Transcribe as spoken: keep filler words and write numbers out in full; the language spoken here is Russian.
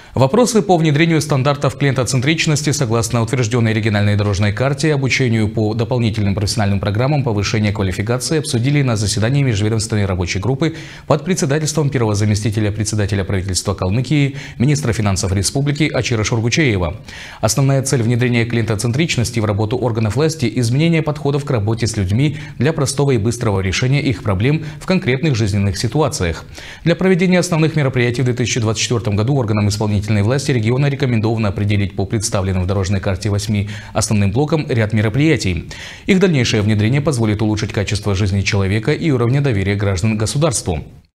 Вопросы по внедрению стандартов клиентоцентричности согласно утвержденной региональной дорожной карте, обучению по дополнительным профессиональным программам повышения квалификации обсудили на заседании межведомственной рабочей группы под председательством первого заместителя председателя правительства Калмыкии, министра финансов республики Ачира Шургучеева. Основная цель внедрения клиентоцентричности в работу органов власти – изменение подходов к работе с людьми для простого и быстрого решения их проблем в конкретных жизненных ситуациях. Для проведения основных мероприятий в две тысячи двадцать четвёртом году органам исполнительной власти региона рекомендовано определить по представленным в дорожной карте восьми основным блокам ряд мероприятий. Их дальнейшее внедрение позволит улучшить качество жизни человека и уровня доверия граждан к государству.